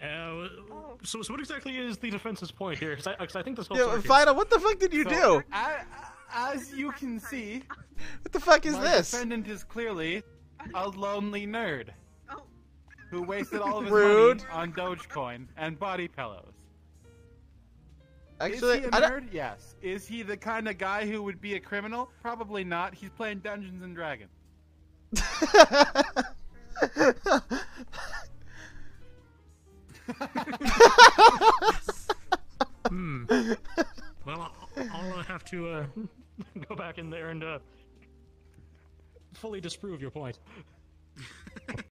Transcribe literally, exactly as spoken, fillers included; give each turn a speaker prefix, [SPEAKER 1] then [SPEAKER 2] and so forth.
[SPEAKER 1] Uh, so, so what exactly is the defense's point here? Because I, I think this whole
[SPEAKER 2] Yo,
[SPEAKER 1] circuit-
[SPEAKER 2] Fido, what the fuck did you
[SPEAKER 3] So,
[SPEAKER 2] do?
[SPEAKER 3] As, as you can see,
[SPEAKER 2] What the fuck is
[SPEAKER 3] my
[SPEAKER 2] this?
[SPEAKER 3] defendant is clearly a lonely nerd
[SPEAKER 4] Oh,
[SPEAKER 3] who wasted all of his
[SPEAKER 2] Rude.
[SPEAKER 3] money on Dogecoin and body pillows.
[SPEAKER 2] Actually,
[SPEAKER 3] is he a
[SPEAKER 2] I don't.
[SPEAKER 3] nerd? Yes. Is he the kind of guy who would be a criminal? Probably not. He's playing Dungeons and Dragons.
[SPEAKER 1] Hmm. Well, I'll, I'll uh, have to uh, go back in there and uh, fully disprove your point.